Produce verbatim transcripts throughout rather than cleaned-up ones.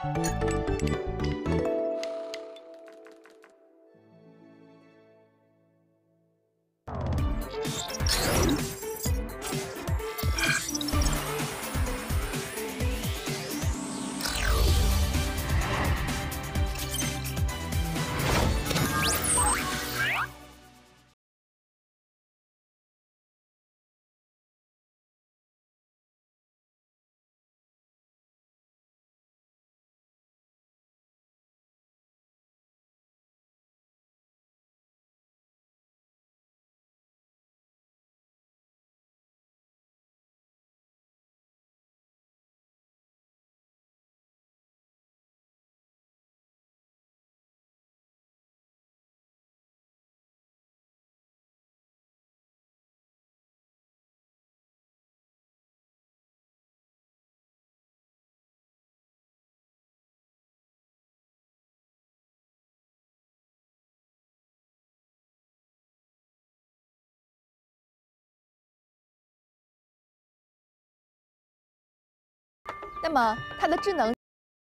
那么它的智能。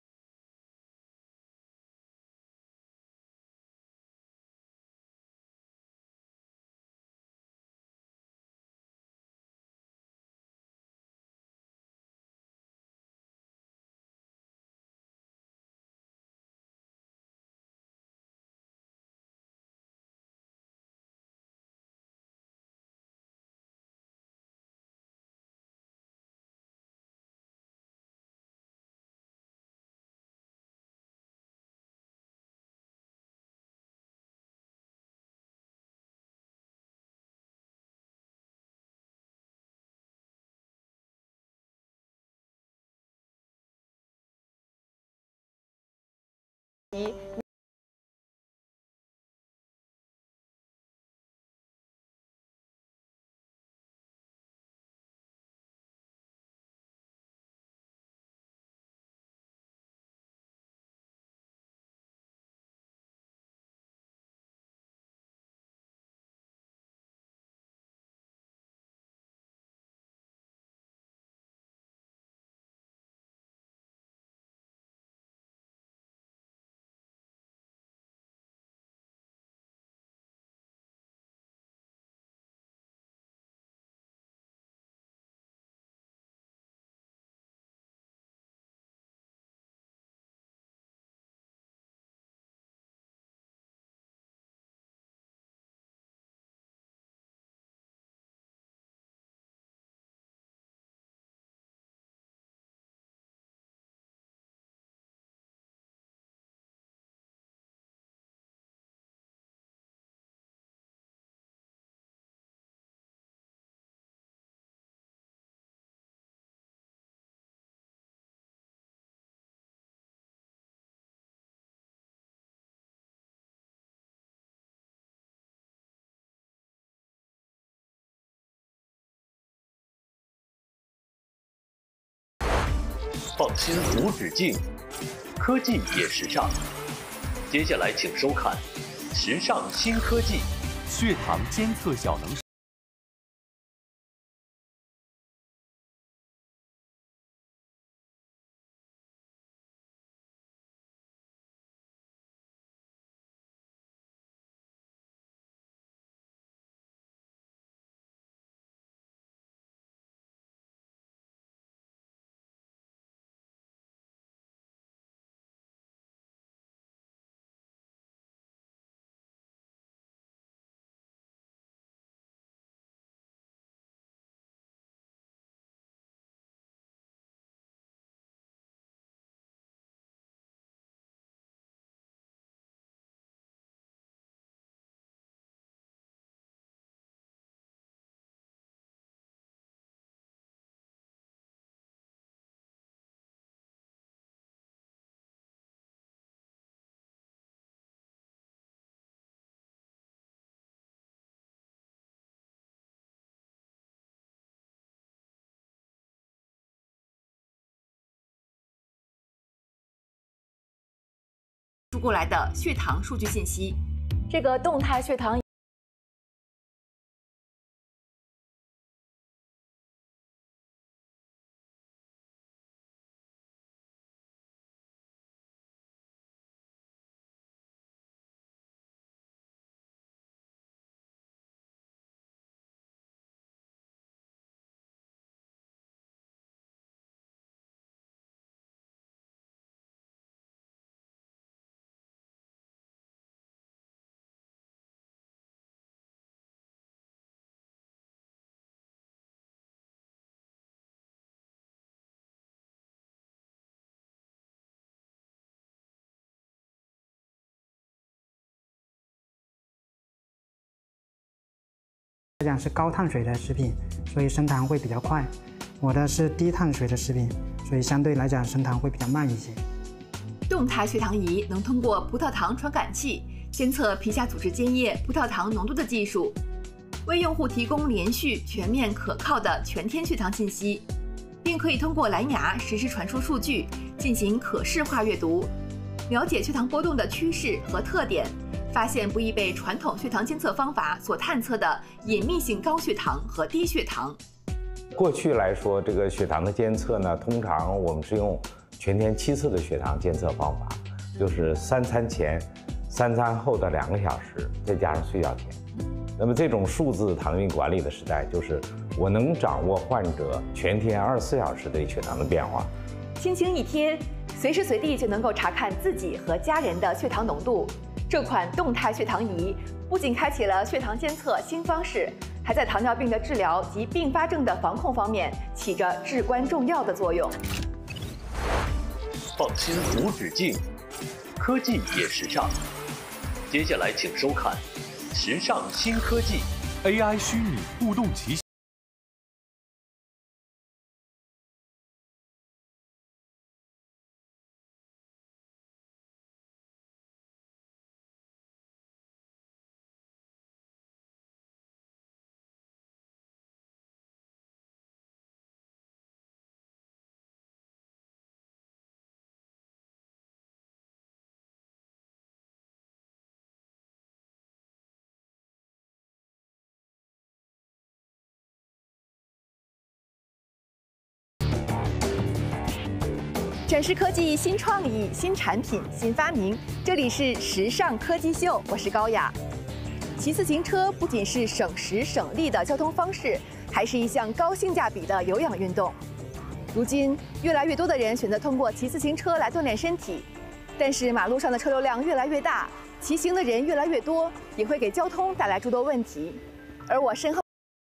创新无止境，科技也时尚。接下来请收看《时尚新科技》。 血糖监测小能手。 输过来的血糖数据信息。 这个动态血糖讲是高碳水的食品，所以升糖会比较快。我的是低碳水的食品，所以相对来讲升糖会比较慢一些。 动态血糖仪能通过葡萄糖传感器监测皮下组织间叶葡萄糖浓度的技术，为用户提供连续、全面、可靠的全天血糖信息，并可以通过蓝牙实时传输数据，进行可视化阅读，了解血糖波动的趋势和特点，发现不易被传统血糖监测方法所探测的隐秘性高血糖和低血糖。 过去来说，这个血糖的监测呢，通常我们是用全天七次的血糖监测方法，就是三餐前、三餐后的两个小时，再加上睡觉前。那么这种数字糖尿病管理的时代，就是我能掌握患者全天二十四小时的血糖的变化。 轻轻一贴，随时随地就能够查看自己和家人的血糖浓度。这款动态血糖仪不仅开启了血糖监测新方式，还在糖尿病的治疗及并发症的防控方面起着至关重要的作用。 放心无止境，科技也时尚。接下来请收看《时尚新科技》 A I 虚拟互动骑行。 展示科技新创意、新产品、新发明，这里是时尚科技秀，我是高雅。骑自行车不仅是省时省力的交通方式，还是一项高性价比的有氧运动。如今，越来越多的人选择通过骑自行车来锻炼身体，但是马路上的车流量越来越大，骑行的人越来越多，也会给交通带来诸多问题。而我身后。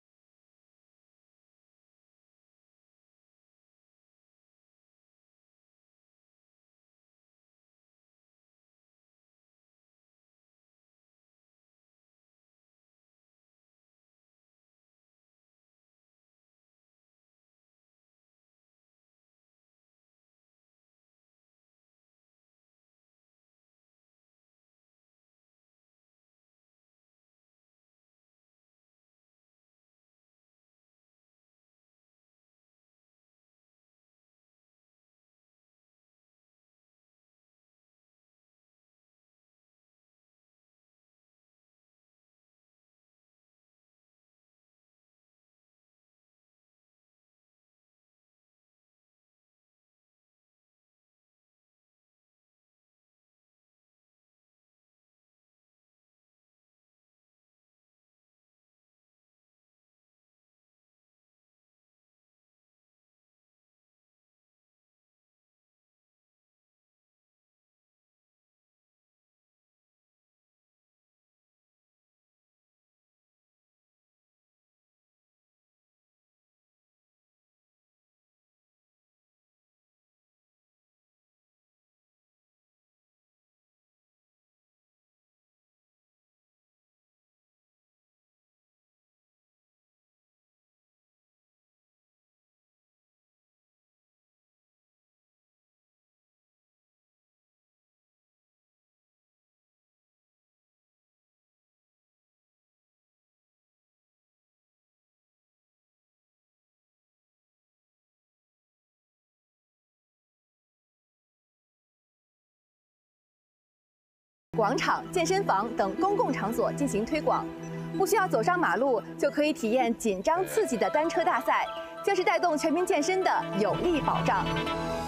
广场、健身房等公共场所进行推广，不需要走上马路就可以体验紧张刺激的单车大赛，将是带动全民健身的有力保障。